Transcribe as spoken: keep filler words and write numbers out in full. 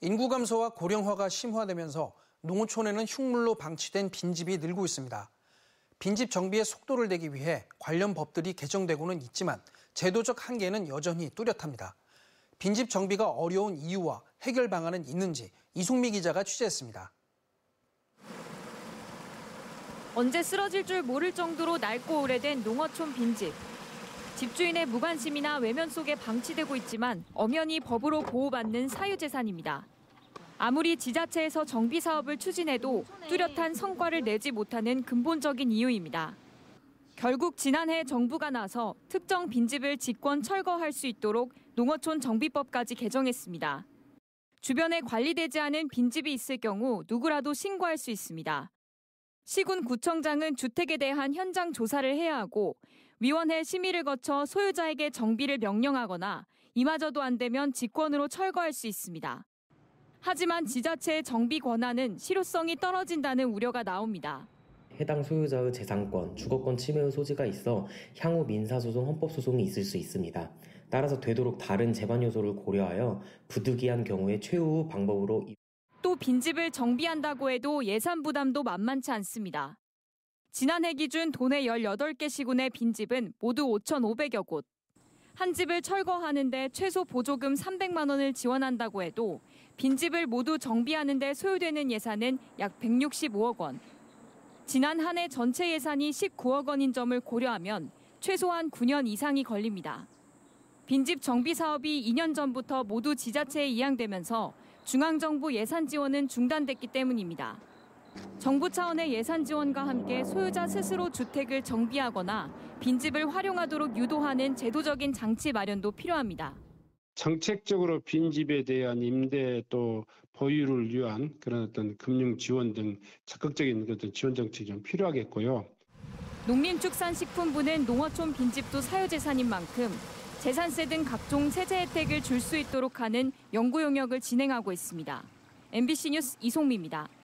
인구 감소와 고령화가 심화되면서 농어촌에는 흉물로 방치된 빈집이 늘고 있습니다. 빈집 정비의 속도를 내기 위해 관련 법들이 개정되고는 있지만 제도적 한계는 여전히 뚜렷합니다. 빈집 정비가 어려운 이유와 해결 방안은 있는지 이송미 기자가 취재했습니다. 언제 쓰러질 줄 모를 정도로 낡고 오래된 농어촌 빈집. 집주인의 무관심이나 외면 속에 방치되고 있지만 엄연히 법으로 보호받는 사유재산입니다. 아무리 지자체에서 정비 사업을 추진해도 뚜렷한 성과를 내지 못하는 근본적인 이유입니다. 결국 지난해 정부가 나서 특정 빈집을 직권 철거할 수 있도록 농어촌 정비법까지 개정했습니다. 주변에 관리되지 않은 빈집이 있을 경우 누구라도 신고할 수 있습니다. 시군구청장은 주택에 대한 현장 조사를 해야 하고 위원회 심의를 거쳐 소유자에게 정비를 명령하거나 이마저도 안 되면 직권으로 철거할 수 있습니다. 하지만 지자체의 정비 권한은 실효성이 떨어진다는 우려가 나옵니다. 해당 소유자의 재산권, 주거권 침해의 소지가 있어 향후 민사소송, 헌법소송이 있을 수 있습니다. 따라서 되도록 다른 재반 요소를 고려하여 부득이한 경우에 최후 방법으로 또 빈집을 정비한다고 해도 예산 부담도 만만치 않습니다. 지난해 기준 도내 열여덟 개 시군의 빈집은 모두 오천오백여 곳. 한 집을 철거하는데 최소 보조금 삼백만 원을 지원한다고 해도 빈집을 모두 정비하는 데 소요되는 예산은 약 백육십오억 원. 지난 한 해 전체 예산이 십구억 원인 점을 고려하면 최소한 구 년 이상이 걸립니다. 빈집 정비 사업이 이 년 전부터 모두 지자체에 이양되면서 중앙정부 예산 지원은 중단됐기 때문입니다. 정부 차원의 예산 지원과 함께 소유자 스스로 주택을 정비하거나 빈집을 활용하도록 유도하는 제도적인 장치 마련도 필요합니다. 정책적으로 빈집에 대한 임대 또 보유를 위한 그런 어떤 금융 지원 등 적극적인 어떤 지원 정책이 좀 필요하겠고요. 농림축산식품부는 농어촌 빈집도 사유재산인 만큼 재산세 등 각종 세제 혜택을 줄 수 있도록 하는 연구 용역을 진행하고 있습니다. 엠비씨 뉴스 이송미입니다.